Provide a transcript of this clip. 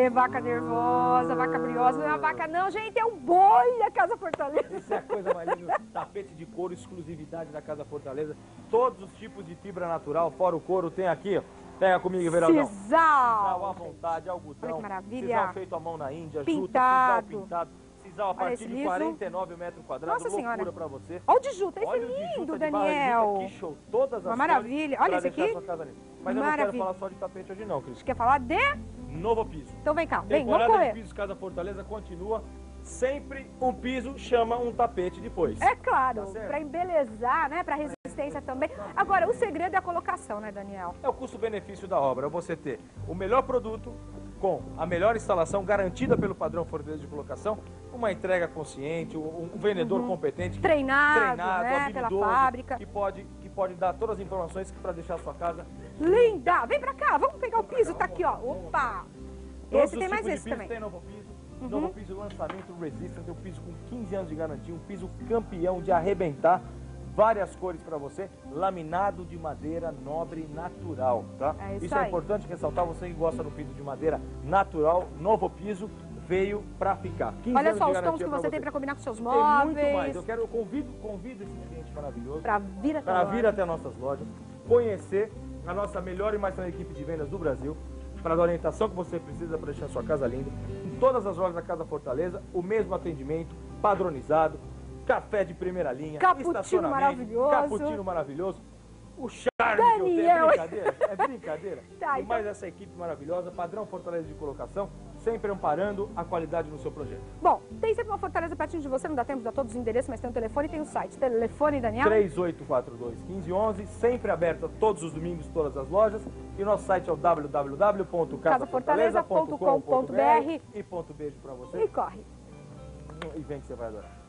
vaca nervosa, vaca briosa. Não é uma vaca não, gente, é um boi da Casa Fortaleza. Isso é a coisa mais linda. Tapete de couro, exclusividade da Casa Fortaleza. Todos os tipos de fibra natural, fora o couro, tem aqui, ó. Pega comigo, Veraldão. Sisal À vontade, algodão. Olha que maravilha. Sisal feito à mão na Índia, Pintado. juta, sisal pintado. Sisal a partir de liso. 49 metros quadrados, Nossa loucura senhora. pra você. Olha o de juta, esse Olha é o de lindo, juta de barra de Daniel. juta, que show. Todas as Uma maravilha. cores Olha pra esse deixar aqui. a sua casa linda. Mas eu não quero Maravilha. falar só de tapete hoje não, Cris. Você quer falar de? Novo piso. Então vem cá, vem, vamos Temporada de correr. pisos Casa Fortaleza continua. Sempre um piso chama um tapete depois. É claro, Tá certo? pra embelezar, né, pra resistência também. Agora, o segredo é a colocação, né, Daniel? É o custo-benefício da obra, é você ter o melhor produto com a melhor instalação garantida pelo padrão Fortaleza de colocação, uma entrega consciente, um vendedor competente, Treinado, né, pela habilidoso, fábrica. que pode dar todas as informações para deixar a sua casa Linda! Vem pra cá, vamos pegar o piso, tá aqui, ó. Opa! Todos Esse os tem mais tipos de esse piso, também. Tem novo piso. Novo piso lançamento Resistance, tem um piso com 15 anos de garantia, um piso campeão de arrebentar, várias cores para você, laminado de madeira nobre natural, tá? É isso é aí. importante ressaltar, você que gosta do piso de madeira natural, novo piso veio para ficar. 15 Olha anos só de os tons garantia que pra você tem pra combinar com seus Tem móveis. muito mais. Eu convido esse cliente maravilhoso Pra vir até para lá. vir até nossas lojas, conhecer a nossa melhor e mais treinada equipe de vendas do Brasil, para dar a orientação que você precisa para deixar sua casa linda. Em todas as lojas da Casa Fortaleza, o mesmo atendimento, padronizado, café de primeira linha, Cappuccino estacionamento, maravilhoso. cappuccino maravilhoso, o charme que eu tenho, Daniel. é brincadeira? É brincadeira? Tá, E mais essa equipe maravilhosa, padrão Fortaleza de colocação, sempre amparando a qualidade no seu projeto. Bom, tem sempre uma Fortaleza pertinho de você, não dá tempo de dar todos os endereços, mas tem um telefone e tem um site. Telefone, Daniel? 3842-1511, sempre aberto todos os domingos, todas as lojas. E nosso site é o www.casafortaleza.com.br. E ponto beijo pra você. E corre. E vem que você vai adorar.